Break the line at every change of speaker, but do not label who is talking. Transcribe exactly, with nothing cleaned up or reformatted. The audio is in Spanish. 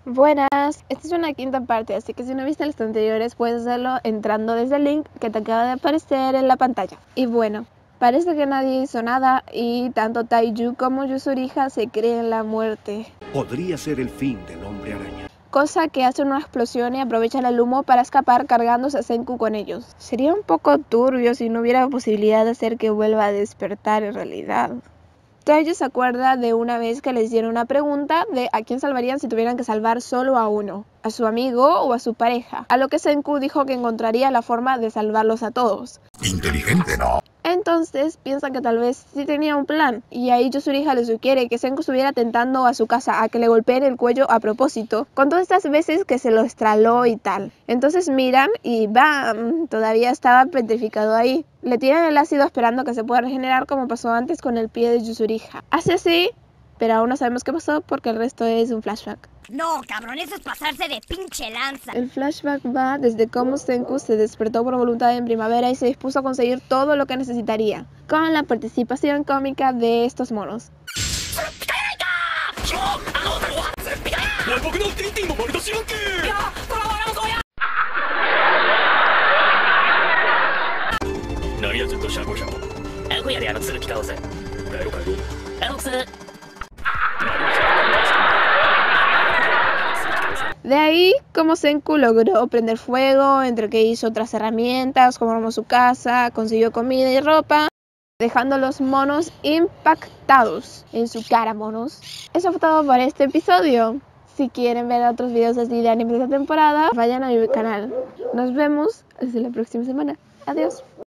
Buenas, esta es una quinta parte, así que si no viste las anteriores puedes hacerlo entrando desde el link que te acaba de aparecer en la pantalla. Y bueno, parece que nadie hizo nada y tanto Taiju como Yuzuriha se creen la muerte.
Podría ser el fin del hombre araña.
Cosa que hace una explosión y aprovechan el humo para escapar cargándose a Senku con ellos. Sería un poco turbio si no hubiera posibilidad de hacer que vuelva a despertar en realidad. Taiju se acuerda de una vez que les dieron una pregunta de a quién salvarían si tuvieran que salvar solo a uno, a su amigo o a su pareja, a lo que Senku dijo que encontraría la forma de salvarlos a todos.
Inteligente, ¿no?
Entonces piensa que tal vez sí tenía un plan, y ahí Yuzuriha le sugiere que Senku estuviera tentando a su casa a que le golpeen el cuello a propósito, con todas estas veces que se lo estraló y tal. Entonces miran y ¡bam! Todavía estaba petrificado ahí. Le tiran el ácido esperando que se pueda regenerar como pasó antes con el pie de Yuzuriha. Hace así, pero aún no sabemos qué pasó porque el resto es un flashback.
No, cabrón, eso es pasarse de pinche lanza.
El flashback va desde cómo Senku se despertó por voluntad en primavera y se dispuso a conseguir todo lo que necesitaría, con la participación cómica de estos monos. De ahí, como Senku logró prender fuego, entre que hizo otras herramientas, como armó su casa, consiguió comida y ropa, dejando a los monos impactados en su cara, monos. Eso fue todo por este episodio. Si quieren ver otros videos así de anime de esta temporada, vayan a mi canal. Nos vemos hasta la próxima semana. Adiós.